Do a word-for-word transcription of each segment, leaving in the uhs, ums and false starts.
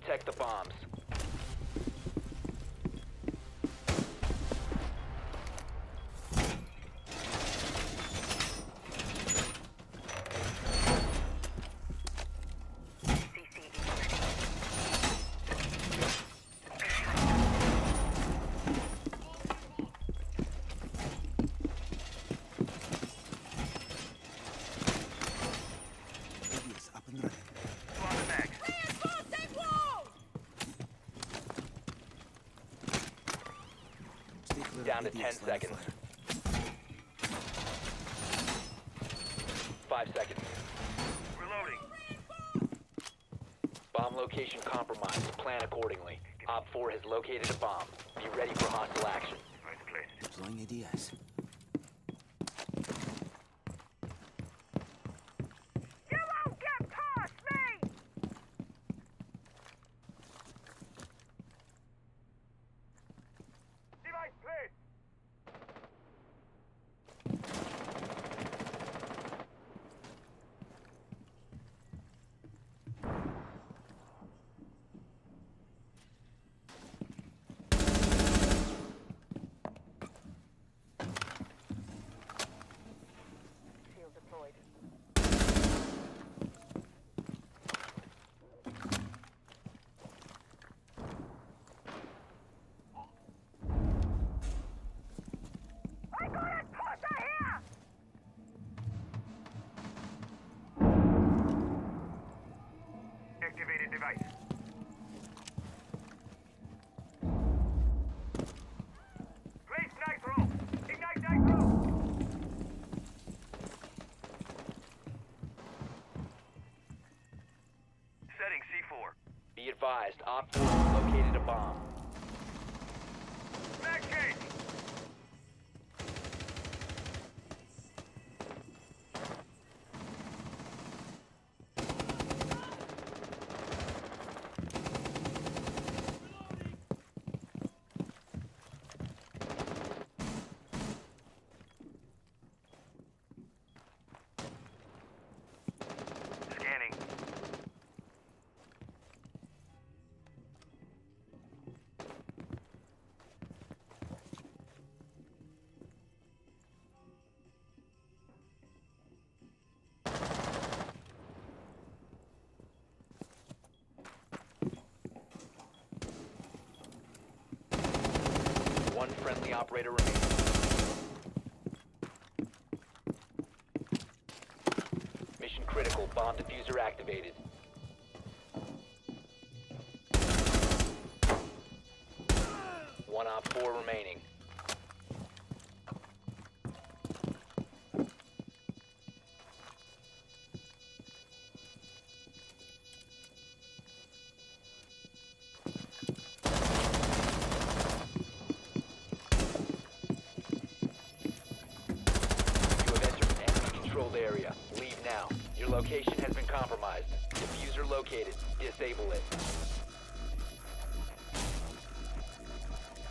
Protect the bombs. Down to ten seconds. Five seconds. Reloading. Bomb location compromised. Plan accordingly. Op four has located a bomb. Be ready for hostile action. Nice place. Deploying A D S. You won't get past me! Device placed. Shield deployed. I got a tosser here! Activated device. Place nitro. Ignite nitro. Setting C four. Be advised, Op four has located a bomb. Mag cage. Scanning. One friendly operator remains. Mission critical. Bomb diffuser activated. One Op four remaining. You have entered an enemy-controlled area. Leave now. Your location has been compromised. Diffuser located. Disable it.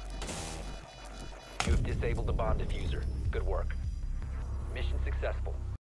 You have disabled the bomb diffuser. Good work. Mission successful.